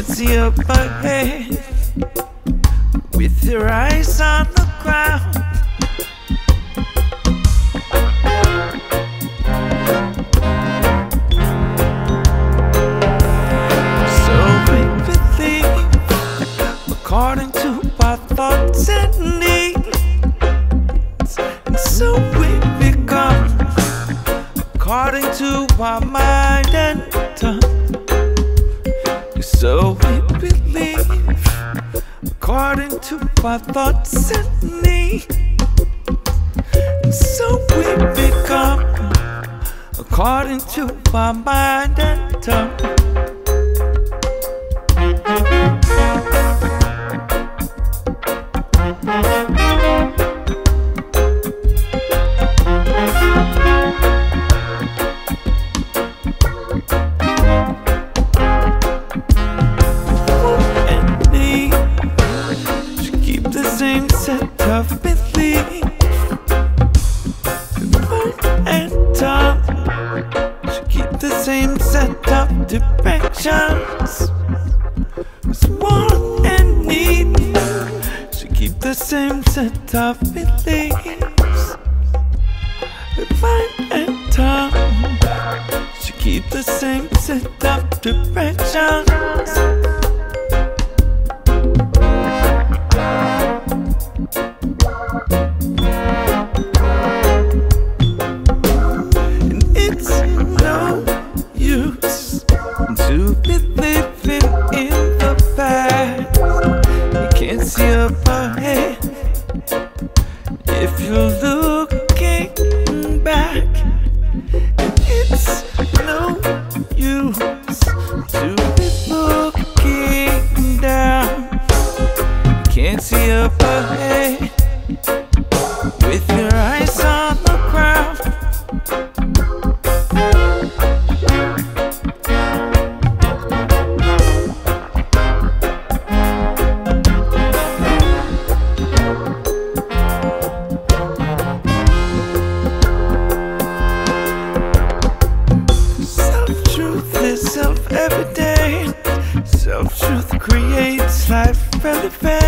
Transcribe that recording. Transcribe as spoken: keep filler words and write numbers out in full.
can't see up ahead with your eyes on the ground. So we believe according to our thoughts and needs, and so we become according to our mind and tongue. So we believe according to our thoughts and needs, and so we become according to our mind and tongue. Same set of beliefs, mind and tongue should keep the same set of directions. As want and need should keep the same set of beliefs. Mind and tongue should keep the same set of directions. To be living in the past, you can't see up ahead if you're looking back. And it's no use to be looking down. You can't see up ahead with your eyes on the ground. Self-truth every day. Self-truth creates life relevant.